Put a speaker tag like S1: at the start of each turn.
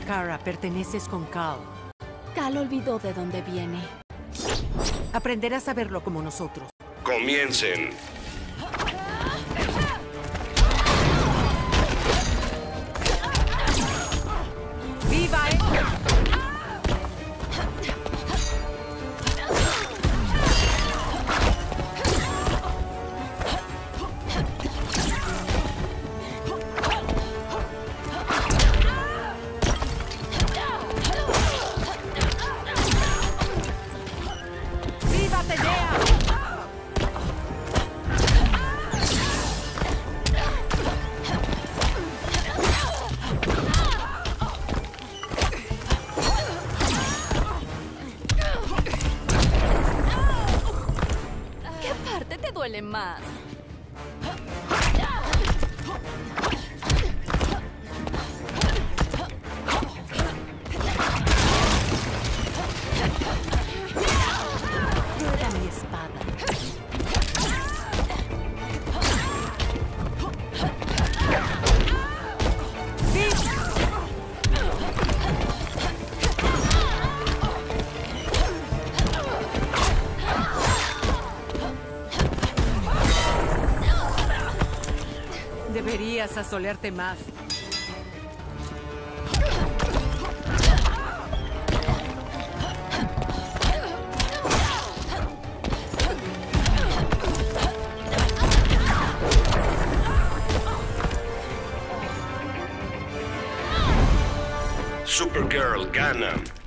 S1: Kara, perteneces con Cal.
S2: Cal olvidó de dónde viene.
S1: Aprenderás a verlo como nosotros.
S3: Comiencen.
S1: ¡Viva, ¡Viva, Tenea!
S2: ¿Qué parte te duele más?
S1: Prueba mi espada. Deberías asolerte más.
S3: Supergirl gana.